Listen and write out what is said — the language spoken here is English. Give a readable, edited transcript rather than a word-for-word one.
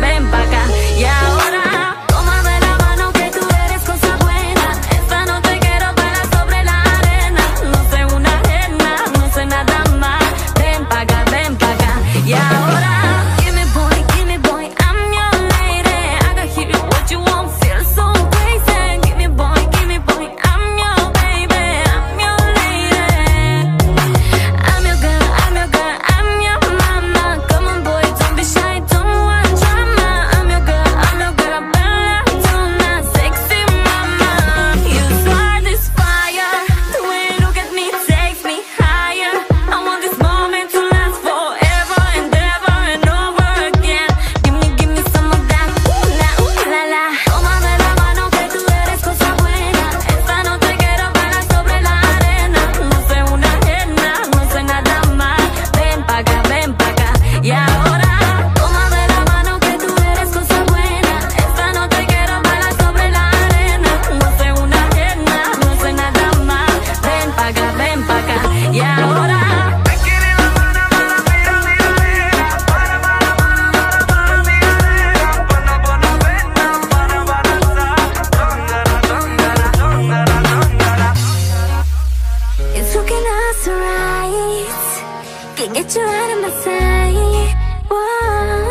ven pa' acá. Y ahora, tómame la mano que tú eres cosa buena. Esta noche quiero bailar sobre la arena. No sé una ajena, no sé nada más. Ven pa' acá, ven pa' acá. Y ahora, give me boy, I'm your lady. I can hear you, what you want, feel so crazy. Give me boy, I'm your baby, I'm your lady. I'm your girl, I'm your mama. Come on boy, don't be shy, don't want drama. I'm your girl, bella tuna, sexy mama. You start this fire, the way you look at me takes me higher. I want this moment to last forever and ever and over again. Give me some of that, ooh la la. Tómame la mano que tú eres cosa buena. Esta noche quiero bailar sobre la arena. No sé una ajena, no sé nada más. Ven pa' acá, ven pa' acá. Y ahora, tómame la mano que tú eres cosa buena. Esta noche quiero bailar sobre la arena. No sé una ajena, no sé nada más. Ven pa' acá, ven pa' acá. Y ahora, it's looking us right. Can't get you out of my sight. Whoa.